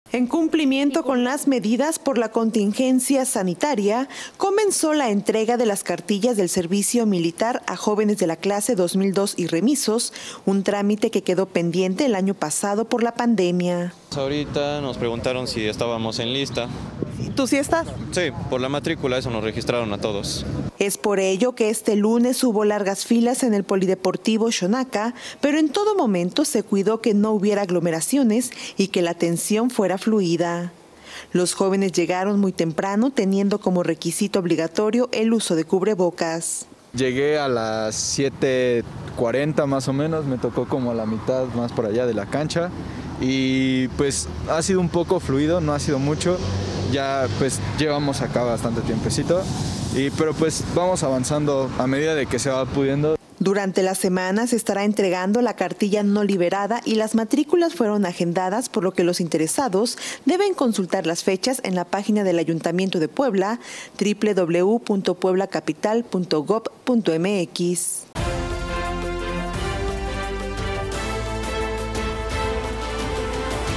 En cumplimiento con las medidas por la contingencia sanitaria, comenzó la entrega de las cartillas del servicio militar a jóvenes de la clase 2002 y remisos, un trámite que quedó pendiente el año pasado por la pandemia. Ahorita nos preguntaron si estábamos en lista. ¿Tú sí estás? Sí, por la matrícula eso nos registraron a todos. Es por ello que este lunes hubo largas filas en el Polideportivo Xonaca, pero en todo momento se cuidó que no hubiera aglomeraciones y que la atención fuera fluida. Los jóvenes llegaron muy temprano, teniendo como requisito obligatorio el uso de cubrebocas. Llegué a las 7:40 más o menos, me tocó como a la mitad más por allá de la cancha y pues ha sido un poco fluido, no ha sido mucho, ya pues llevamos acá bastante tiempecito, pero pues vamos avanzando a medida de que se va pudiendo. Durante la semana se estará entregando la cartilla no liberada y las matrículas fueron agendadas, por lo que los interesados deben consultar las fechas en la página del Ayuntamiento de Puebla, www.pueblacapital.gov.mx.